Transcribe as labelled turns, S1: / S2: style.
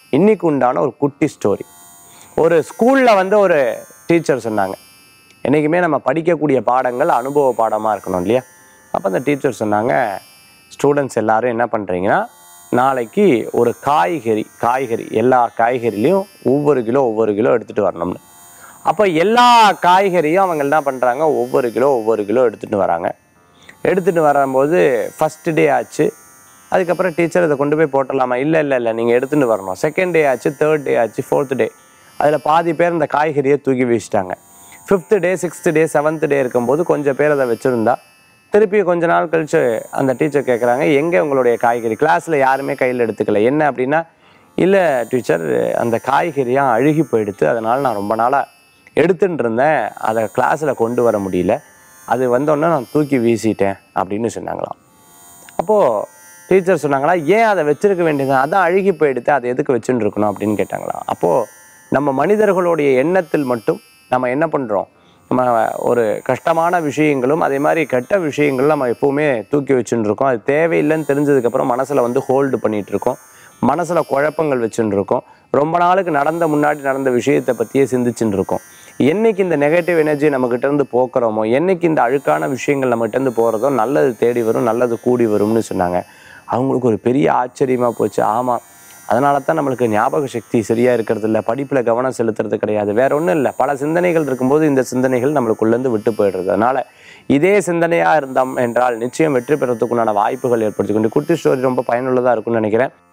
S1: இன்னைக்கு உண்டான ஒரு குட்டி ஸ்டோரி. ஒரு ஸ்கூலில் வந்து ஒரு டீச்சர் சொன்னாங்க, என்றைக்குமே நம்ம படிக்கக்கூடிய பாடங்கள் அனுபவ பாடமாக இருக்கணும் இல்லையா? அப்போ அந்த டீச்சர் சொன்னாங்க, ஸ்டூடெண்ட்ஸ் எல்லோரும் என்ன பண்ணுறீங்கன்னா, நாளைக்கு ஒரு காய்கறி எல்லா காய்கறிலையும் ஒவ்வொரு கிலோ எடுத்துகிட்டு வரணும்னு. அப்போ எல்லா காய்கறியும் அவங்க என்ன பண்ணுறாங்க, ஒவ்வொரு கிலோ எடுத்துகிட்டு வராங்க. எடுத்துகிட்டு வரும்போது ஃபஸ்ட்டு டே ஆச்சு. அதுக்கப்புறம் டீச்சர் இதை கொண்டு போய் போட்டலாமா? இல்லை நீங்கள் எடுத்துகிட்டு வரணும். செகண்ட் டே ஆச்சு, தேர்ட் டே ஆச்சு, ஃபோர்த் டே. அதில் பாதி பேர் இந்த காய்கறியை தூக்கி வீசிட்டாங்க. 5th டே 6th டே 7th டே இருக்கும்போது கொஞ்சம் பேர் அதை வச்சுருந்தா, திருப்பி கொஞ்ச நாள் கழித்து அந்த டீச்சர் கேட்குறாங்க, எங்கே உங்களுடைய காய்கறி? கிளாஸில் யாருமே கையில் எடுத்துக்கல. என்ன அப்படின்னா, இல்லை டீச்சர், அந்த காய்கறியாக அழுகி போயிடுத்து, அதனால் நான் ரொம்ப நாளாக எடுத்துகிட்டு இருந்தேன், அதை கிளாஸில் கொண்டு வர முடியல, அது வந்தோடனே நான் தூக்கி வீசிட்டேன் அப்படின்னு சொன்னாங்களாம். அப்போது டீச்சர் சொன்னாங்களா, ஏன் அதை வச்சுருக்க வேண்டியது, அதான் அழுகி போயிடுத்து, அதை எதுக்கு வச்சுன்னு இருக்கணும் அப்படின்னு கேட்டாங்களாம். அப்போது நம்ம மனிதர்களுடைய எண்ணத்தில் மட்டும் நம்ம என்ன பண்ணுறோம், நம்ம ஒரு கஷ்டமான விஷயங்களும் அதே மாதிரி கெட்ட விஷயங்களும் நம்ம எப்போவுமே தூக்கி வச்சுன்னு இருக்கோம். அது தேவையில்லைன்னு தெரிஞ்சதுக்கப்புறம் மனசில் வந்து ஹோல்டு பண்ணிகிட்டு இருக்கோம், மனசில் குழப்பங்கள் வச்சுன்னு இருக்கோம், ரொம்ப நாளுக்கு முன்னாடி நடந்த விஷயத்தை பற்றியே சிந்திச்சுன்னு இருக்கோம். என்றைக்கு இந்த நெகட்டிவ் எனர்ஜி நம்மக்கிட்டேருந்து போக்குறோமோ, என்றைக்கு இந்த அழுக்கான விஷயங்கள் நம்மகிட்டேருந்து போகிறதோ, நல்லது தேடி வரும், நல்லது கூடி வரும்னு சொன்னாங்க. அவங்களுக்கு ஒரு பெரிய ஆச்சரியமாக போச்சு. ஆமாம், அதனால தான் நம்மளுக்கு ஞாபக சக்தி சரியாக இருக்கிறது இல்லை, படிப்பில் கவனம் செலுத்துறது கிடையாது, வேற ஒன்றும் இல்லை. பல சிந்தனைகள் இருக்கும்போது இந்த சிந்தனைகள் நம்மளுக்குள்ளேருந்து விட்டு போயிடுறது. அதனால் இதே சிந்தனையாக இருந்தோம் என்றால் நிச்சயம் வெற்றி பெறத்துக்குண்டான வாய்ப்புகள் ஏற்படுத்திக்கொண்டு குட்டி ஸ்டோரி ரொம்ப பயனுள்ளதாக இருக்கும்னு நினைக்கிறேன்.